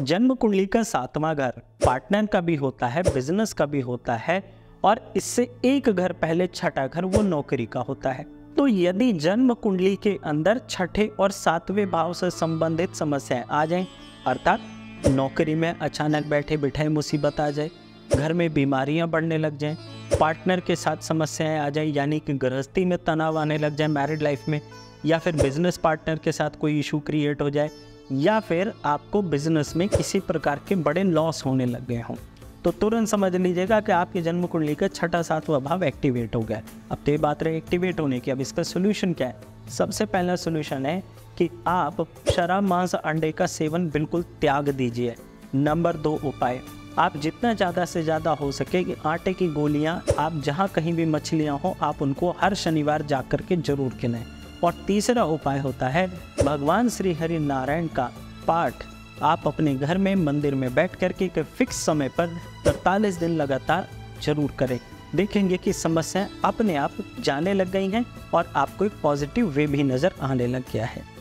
जन्म कुंडली का 7वां घर पार्टनर का भी होता है, बिजनेस का भी होता है और इससे एक घर पहले छठा घर वो नौकरी का होता है। तो यदि जन्म कुंडली के अंदर छठे और 7वें भाव से संबंधित समस्याएं आ जाएं, अर्थात नौकरी में अचानक बैठे बिठाए मुसीबत आ जाए, घर में बीमारियां बढ़ने लग जाएं, पार्टनर के साथ समस्याएं आ जाए यानी कि गृहस्थी में तनाव आने लग जाए मैरिड लाइफ में, या फिर बिजनेस पार्टनर के साथ कोई इशू क्रिएट हो जाए, या फिर आपको बिजनेस में किसी प्रकार के बड़े लॉस होने लग गए हों, तो तुरंत समझ लीजिएगा कि आपके जन्म कुंडली का छठा 7वां भाव एक्टिवेट हो गया। अब तो ये बात रही एक्टिवेट होने की, अब इसका सोल्यूशन क्या है? सबसे पहला सोल्यूशन है कि आप शराब, मांस, अंडे का सेवन बिल्कुल त्याग दीजिए। नंबर 2 उपाय, आप जितना ज़्यादा से ज़्यादा हो सके कि आटे की गोलियां, आप जहां कहीं भी मछलियां हो आप उनको हर शनिवार जा कर के जरूर खिलाएं। और तीसरा उपाय होता है भगवान श्री हरि नारायण का पाठ आप अपने घर में मंदिर में बैठ कर के फिक्स समय पर 43 दिन लगातार जरूर करें। देखेंगे कि समस्याएं अपने आप जाने लग गई हैं और आपको एक पॉजिटिव वे भी नज़र आने लग गया है।